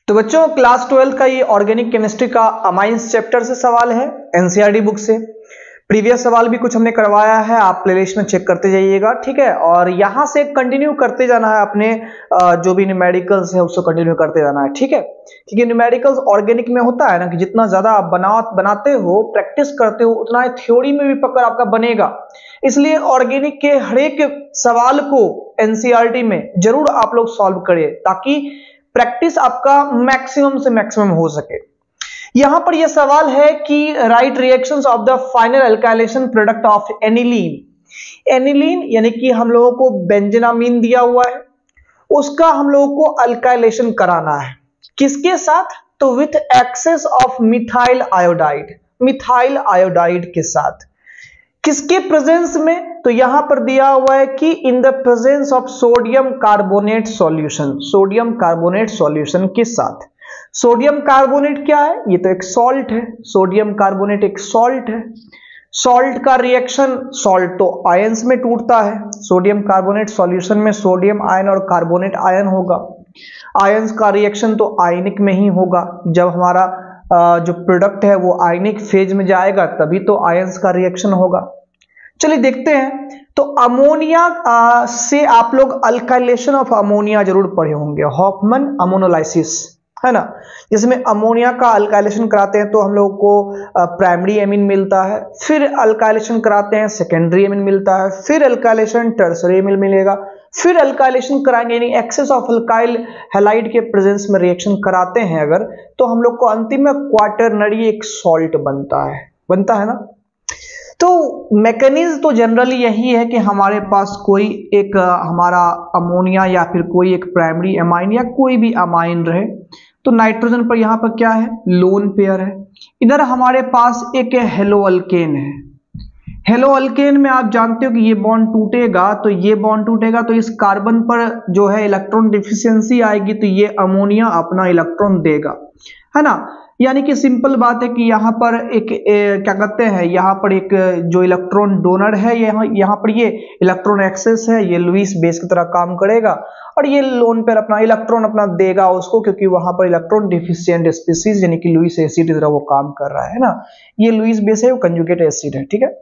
तो बच्चों क्लास 12 का ये ऑर्गेनिक केमिस्ट्री का अमाइंस चैप्टर से सवाल है, एनसीईआरटी बुक से। प्रीवियस सवाल भी कुछ हमने करवाया है, आप प्लेलिस्ट में चेक करते जाइएगा, ठीक है। और यहां से कंटिन्यू करते जाना है, अपने जो भी न्यूमेरिकल्स है उसको कंटिन्यू करते जाना है, ठीक है। क्योंकि न्यूमेरिकल्स ऑर्गेनिक में होता है ना कि जितना ज्यादा आप बनाते हो, प्रैक्टिस करते हो, उतना थ्योरी में भी पकड़ आपका बनेगा। इसलिए ऑर्गेनिक के हर एक सवाल को एनसीईआरटी में जरूर आप लोग सॉल्व करें, ताकि प्रैक्टिस आपका मैक्सिमम से मैक्सिमम हो सके। यहां पर यह सवाल है कि right reactions of the final alkylation product of aniline. Aniline यानी कि हम लोगों को बेंजीनामीन दिया हुआ है, उसका हम लोगों को अल्काइलेशन कराना है। किसके साथ? तो with excess of methyl iodide, methyl iodide के साथ। किसके प्रेजेंस में? तो यहां पर दिया हुआ है कि in the presence of sodium carbonate solution, sodium carbonate solution के साथ। सोडियम कार्बोनेट क्या है? ये तो एक सॉल्ट है, सोडियम कार्बोनेट एक सॉल्ट है। सॉल्ट का रिएक्शन, सॉल्ट तो आयंस में टूटता है, सोडियम कार्बोनेट सॉल्यूशन में सोडियम आयन और कार्बोनेट आयन होगा। आयंस का रिएक्शन तो आयनिक में ही होगा। जब हमारा जो प्रोडक्ट है वो आयनिक फेज में जाएगा तभी तो आयंस का रिएक्शन होगा। चलिए देखते हैं। तो अमोनिया से आप लोग अल्काइलेशन ऑफ अमोनिया जरूर पढ़े होंगे, हॉफमैन अमोनोलाइसिस, है ना। जिसमें अमोनिया का अल्काइलेशन कराते हैं तो हम लोग को प्राइमरी एमीन मिलता है, फिर अल्काइलेशन कराते हैं सेकेंडरी एमीन मिलता है, फिर अल्काइलेशन टर्सरी एमीन मिलेगा, फिर अल्काइलेशन कराएंगे यानी एक्सेस ऑफ अल्काइल हैलाइड के प्रेजेंस में रिएक्शन कराते हैं अगर, तो हम लोग को अंतिम में क्वाटरनरी एक सॉल्ट बनता है ना। तो मैकेनिज्म तो जनरली यही है कि हमारे पास कोई एक हमारा अमोनिया या फिर कोई एक प्राइमरी अमाइन या कोई भी अमाइन रहे। तो नाइट्रोजन पर यहां पर क्या है? लोन पेयर है। इधर हमारे पास एक हेलो अल्केन है। हेलो अल्केन में आप जानते हो कि ये बॉन्ड टूटेगा तो ये बॉन्ड टूटेगा तो इस कार्बन पर जो है इलेक्ट्रॉन डिफिशियंसी आएगी, तो ये अमोनिया अपना इलेक्ट्रॉन देगा, है ना। यानी कि सिंपल बात है कि यहाँ पर एक क्या कहते हैं, यहाँ पर एक जो इलेक्ट्रॉन डोनर है, यहाँ पर ये इलेक्ट्रॉन एक्सेस है, ये लुईस बेस की तरह काम करेगा और ये लोन पर अपना इलेक्ट्रॉन अपना देगा उसको, क्योंकि वहां पर इलेक्ट्रॉन डिफिशिएंट स्पीसीज यानी कि लुईस एसिड की तरह वो काम कर रहा है ना। ये लुईस बेस है, वो कंजुगेट एसिड है, ठीक है।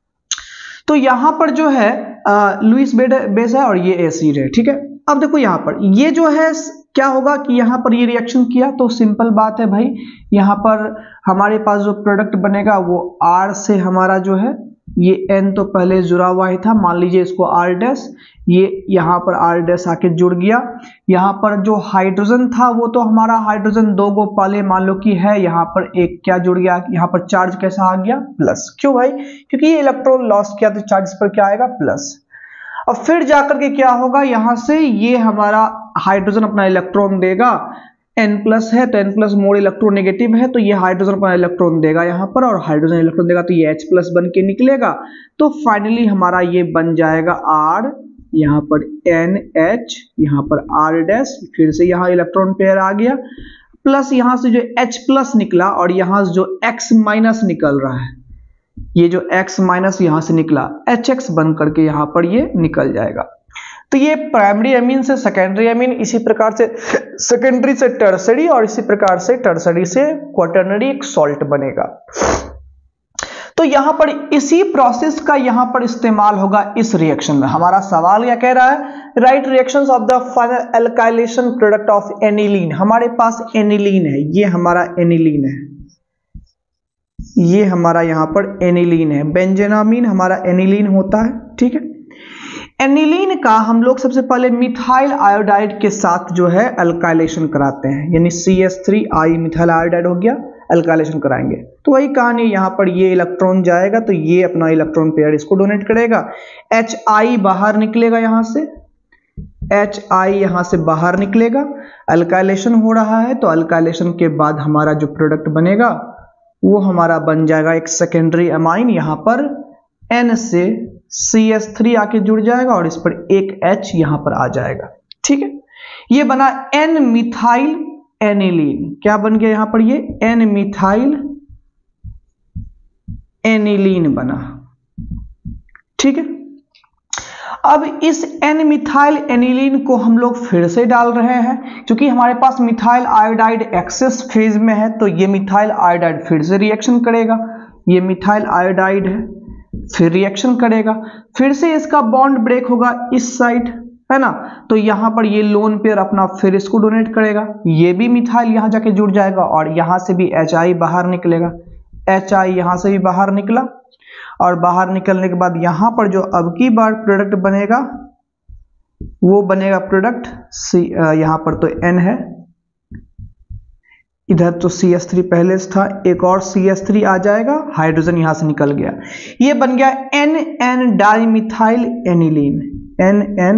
तो यहां पर जो है लुईस बेस है और ये एसिड है, ठीक है। अब देखो यहां पर ये जो है क्या होगा कि यहां पर ये रिएक्शन किया तो सिंपल बात है भाई, यहां पर हमारे पास जो प्रोडक्ट बनेगा वो R से हमारा जो है ये N तो पहले जुड़ा हुआ ही था, मान लीजिए इसको R', ये यहाँ पर R' आके जुड़ गया। यहाँ पर जो हाइड्रोजन था वो तो हमारा हाइड्रोजन दो गो पहले मान लो कि है, यहाँ पर एक क्या जुड़ गया, यहाँ पर चार्ज कैसा आ गया? प्लस। क्यों भाई? क्योंकि ये इलेक्ट्रॉन लॉस किया तो चार्ज पर क्या आएगा? प्लस। अब फिर जाकर के क्या होगा, यहां से ये हमारा हाइड्रोजन अपना इलेक्ट्रॉन देगा, N प्लस है तो N प्लस मोड इलेक्ट्रोनेगेटिव है तो ये हाइड्रोजन अपना इलेक्ट्रॉन देगा यहाँ पर, और हाइड्रोजन इलेक्ट्रॉन देगा तो ये H प्लस बन के निकलेगा। तो फाइनली हमारा ये बन जाएगा R, यहाँ पर NH, यहाँ पर R', फिर से यहाँ इलेक्ट्रॉन पेयर आ गया, प्लस यहाँ से जो H प्लस निकला और यहाँ से जो X माइनस निकल रहा है, ये जो X माइनस यहाँ से निकला HX बन करके यहाँ पर ये निकल जाएगा। तो ये प्राइमरी अमीन से सेकेंडरी अमीन, इसी प्रकार से सेकेंडरी से टर्सरी और इसी प्रकार से टर्सरी से क्वाटरनरी एक सॉल्ट बनेगा। तो यहां पर इसी प्रोसेस का यहां पर इस्तेमाल होगा इस रिएक्शन में। हमारा सवाल क्या कह रहा है? Right reactions of the final alkylation product of aniline. हमारे पास एनिलीन है, ये हमारा एनिलीन है, ये हमारा यहां पर एनिलीन है। बेंजीनामीन हमारा एनिलीन होता है, ठीक है। एनिलीन का हम लोग सबसे पहले मिथाइल आयोडाइड के साथ जो है अल्काइलेशन कराते हैं, यानी CH3I मिथाइल आयोडाइड हो गया, अल्काइलेशन कराएंगे। तो वही कहानी, यहां पर ये इलेक्ट्रॉन जाएगा तो ये अपना इलेक्ट्रॉन पेयर इसको डोनेट करेगा, HI बाहर निकलेगा, यहां से HI यहां से बाहर निकलेगा, अल्काइलेशन हो रहा है तो अल्काइलेशन के बाद हमारा जो प्रोडक्ट बनेगा वो हमारा बन जाएगा एक सेकेंडरी अमाइन, यहां पर N से CH3 आके जुड़ जाएगा और इस पर एक H यहां पर आ जाएगा, ठीक है। ये बना N मिथाइल एनिलीन। क्या बन गया यहां पर? ये N मिथाइल एनिलीन बना, ठीक है। अब इस एन मिथाइल एनिलीन को हम लोग फिर से डाल रहे हैं, क्योंकि हमारे पास मिथाइल आयोडाइड एक्सेस फेज में है, तो ये मिथाइल आयोडाइड फिर से रिएक्शन करेगा, ये मिथाइल आयोडाइड है, फिर रिएक्शन करेगा, फिर से इसका बॉन्ड ब्रेक होगा इस साइड, है ना, तो यहां पर ये लोन पेयर अपना फिर इसको डोनेट करेगा, ये भी मिथाइल यहां जाके जुड़ जाएगा और यहां से भी HI बाहर निकलेगा, HI यहां से भी बाहर निकला, और बाहर निकलने के बाद यहां पर जो अब की बार प्रोडक्ट बनेगा वो बनेगा प्रोडक्ट यहां पर तो N है, इधर तो CH3 पहले से था, एक और CH3 आ जाएगा, हाइड्रोजन यहां से निकल गया, ये बन गया NN dimethyl aniline, NN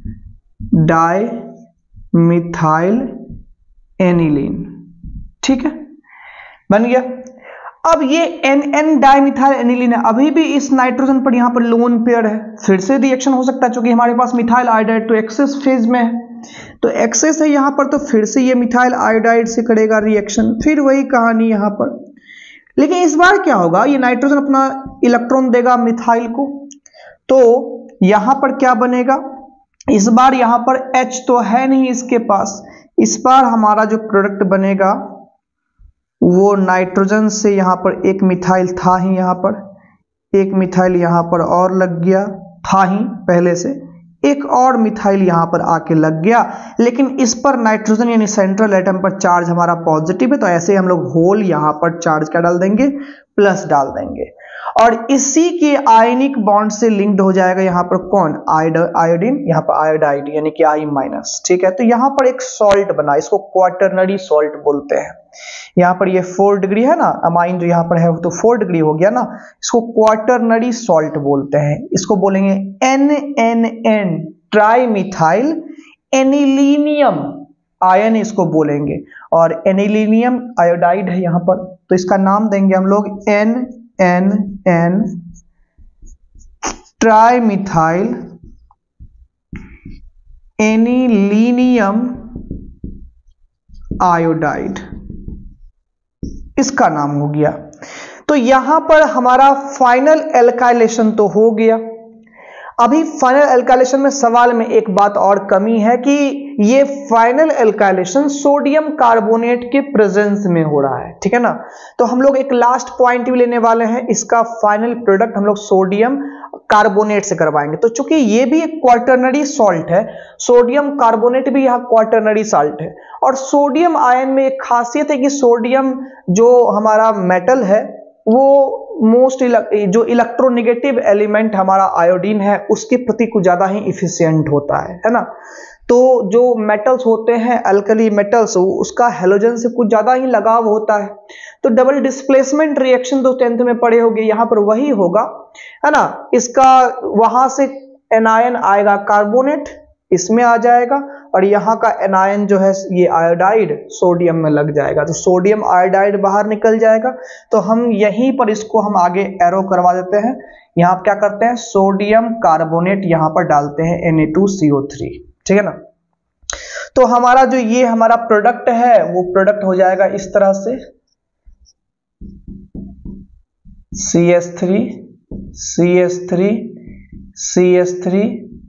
dimethyl aniline, ठीक है, बन गया। अब ये NN डाइमिथाइल एनिलीन है, अभी भी इस नाइट्रोजन पर यहां पर लोन पेयर है, फिर से रिएक्शन हो सकता है, क्योंकि हमारे पास मिथाइल आयोडाइड तो एक्सेस फेज में है, तो एक्सेस है यहां पर, तो फिर से ये मिथाइल आयोडाइड से करेगा रिएक्शन, फिर वही कहानी यहां पर, लेकिन इस बार क्या होगा, ये नाइट्रोजन अपना इलेक्ट्रॉन देगा मिथाइल को, तो यहां पर क्या बनेगा, इस बार यहां पर H तो है नहीं इसके पास, इस बार हमारा जो प्रोडक्ट बनेगा वो नाइट्रोजन से यहां पर एक मिथाइल था ही, यहां पर एक मिथाइल यहां पर और लग गया था ही पहले से, एक और मिथाइल यहां पर आके लग गया, लेकिन इस पर नाइट्रोजन यानी सेंट्रल एटम पर चार्ज हमारा पॉजिटिव है, तो ऐसे हम लोग होल यहां पर चार्ज क्या डाल देंगे, प्लस डाल देंगे, और इसी के आयनिक बॉन्ड से लिंक्ड हो जाएगा यहां पर कौन, आयोडीन, यहां पर आयोडाइड यानी कि I-, ठीक है, तो यहां पर एक सॉल्ट बना, इसको क्वाटरनरी सॉल्ट बोलते हैं, यहां पर ये 4 डिग्री है ना, अमाइन जो यहां पर है तो 4 डिग्री हो गया ना, इसको क्वाटरनरी सॉल्ट बोलते हैं, इसको बोलेंगे NNN ट्राइमिथाइल एनिलीनियम आयन इसको बोलेंगे, और एनिलीनियम आयोडाइड है यहां पर, तो इसका नाम देंगे हम लोग NNN ट्राइमिथाइल एनिलीनियम आयोडाइड, इसका नाम हो गया। तो यहां पर हमारा फाइनल एल्काइलेशन तो हो गया। अभी फाइनल एल्काइलेशन में सवाल में एक बात और कमी है कि ये फाइनल एल्काइलेशन सोडियम कार्बोनेट के प्रेजेंस में हो रहा है, ठीक है ना, तो हम लोग एक लास्ट पॉइंट भी लेने वाले हैं, इसका फाइनल प्रोडक्ट हम लोग सोडियम कार्बोनेट से करवाएंगे, तो चूंकि ये भी एक क्वाटरनरी सॉल्ट है, सोडियम कार्बोनेट भी यहाँ क्वाटरनरी सॉल्ट है, और सोडियम आयन में एक खासियत है कि सोडियम जो हमारा मेटल है वो मोस्ट जो इलेक्ट्रोनेगेटिव एलिमेंट हमारा आयोडीन है उसके प्रति कुछ ज्यादा ही इफिशिएंट होता है ना, तो जो मेटल्स होते हैं अल्कली मेटल्स उसका हेलोजन से कुछ ज्यादा ही लगाव होता है, तो डबल डिस्प्लेसमेंट रिएक्शन तो 10th में पढ़े होंगे, यहां पर वही होगा, है ना, इसका वहां से एनायन आएगा कार्बोनेट इसमें आ जाएगा, और यहाँ का एनायन जो है ये आयोडाइड सोडियम में लग जाएगा, तो सोडियम आयोडाइड बाहर निकल जाएगा, तो हम यहीं पर इसको हम आगे एरो करवा देते हैं, यहाँ क्या करते हैं सोडियम कार्बोनेट यहाँ पर डालते हैं Na2CO3, ठीक है ना, तो हमारा जो ये हमारा प्रोडक्ट है वो प्रोडक्ट हो जाएगा इस तरह से CH3 CH3 CH3,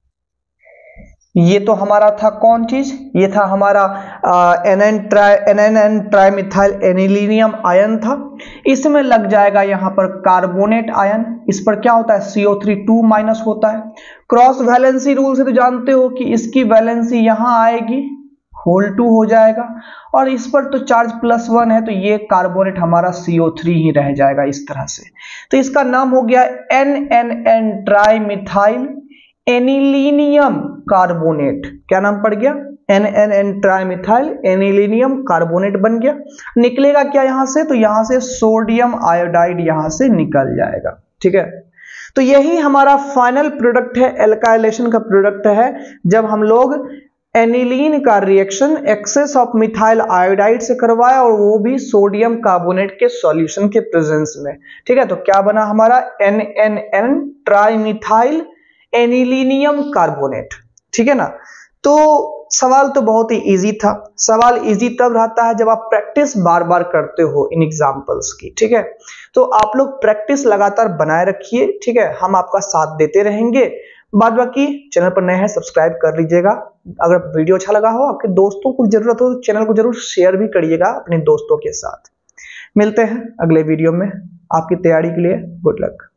ये तो हमारा था कौन चीज, ये था हमारा NNN ट्राइमिथाइल एनिलीनियम आयन था, इसमें लग जाएगा यहाँ पर कार्बोनेट आयन, इस पर क्या होता है CO3 2- होता है, क्रॉस वैलेंसी रूल से तो जानते हो कि इसकी वैलेंसी यहाँ आएगी होल 2 हो जाएगा, और इस पर तो चार्ज +1 है, तो ये कार्बोनेट हमारा CO3 ही रह जाएगा इस तरह से, तो इसका नाम हो गया NNN ट्राइमिथाइल एनिलीनियम कार्बोनेट, क्या नाम पड़ गया NNN ट्राइमिथाइल एनिलीनियम कार्बोनेट बन गया। निकलेगा क्या यहां से, तो यहां से सोडियम आयोडाइड यहां से निकल जाएगा, ठीक है, तो यही हमारा फाइनल प्रोडक्ट है, एल्काइलेशन का प्रोडक्ट है, जब हम लोग एनिलीन का reaction excess of methyl iodide से करवाया और वो भी सोडियम कार्बोनेट के सॉल्यूशन के प्रेजेंस में, ठीक है, तो क्या बना हमारा NNN ट्राइमिथाइल एनिलीनियम कार्बोनेट, ठीक है ना। तो सवाल तो बहुत ही इजी था, सवाल इजी तब रहता है जब आप प्रैक्टिस बार बार करते हो इन एग्जांपल्स की, ठीक है, तो आप लोग प्रैक्टिस लगातार बनाए रखिए, ठीक है, हम आपका साथ देते रहेंगे, बाद बाकी चैनल पर नए हैं सब्सक्राइब कर लीजिएगा। अगर वीडियो अच्छा लगा हो, आपके दोस्तों को जरूरत हो तो चैनल को जरूर शेयर भी करिएगा अपने दोस्तों के साथ। मिलते हैं अगले वीडियो में। आपकी तैयारी के लिए गुड लक।